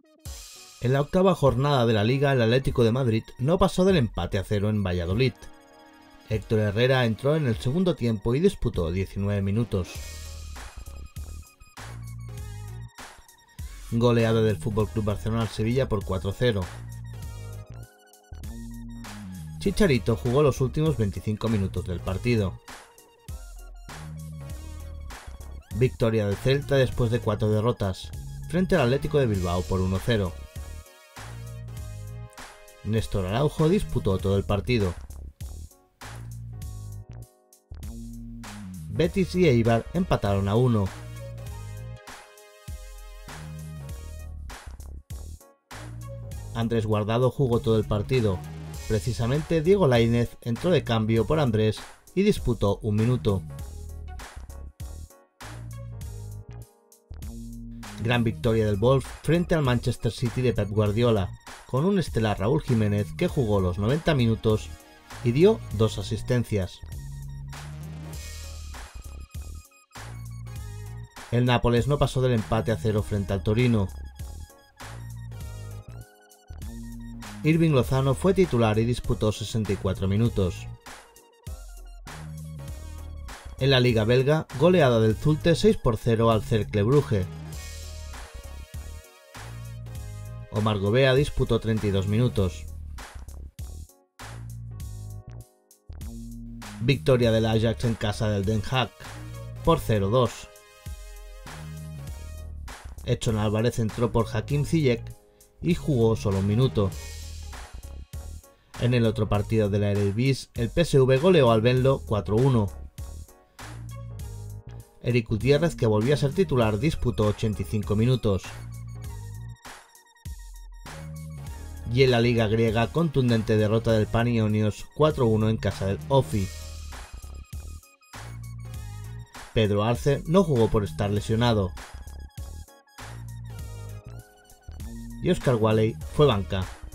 En la octava jornada de la Liga, el Atlético de Madrid no pasó del empate a 0 en Valladolid. Héctor Herrera entró en el segundo tiempo y disputó 19 minutos. Goleada del FC Barcelona al Sevilla por 4-0. Chicharito jugó los últimos 25 minutos del partido. Victoria del Celta después de 4 derrotas, frente al Atlético de Bilbao por 1-0. Néstor Araujo disputó todo el partido. Betis y Eibar empataron a 1. Andrés Guardado jugó todo el partido. Precisamente Diego Lainez entró de cambio por Andrés y disputó 1 minuto. Gran victoria del Wolves frente al Manchester City de Pep Guardiola, con un estelar Raúl Jiménez que jugó los 90 minutos y dio 2 asistencias. El Nápoles no pasó del empate a 0 frente al Torino. Irving Lozano fue titular y disputó 64 minutos. En la Liga belga, goleada del Zulte 6-0 al Cercle Brugge. Omar Gobea disputó 32 minutos. Victoria del Ajax en casa del Den Haag por 0-2. Edson Álvarez entró por Hakim Ziyech y jugó solo 1 minuto. En el otro partido de la Eredivisie, el PSV goleó al Venlo 4-1. Eric Gutiérrez, que volvió a ser titular, disputó 85 minutos. Y en la Liga griega, contundente derrota del Panionios 4-1 en casa del Ofi. Pedro Arce no jugó por estar lesionado. Y Oscar Walley fue banca.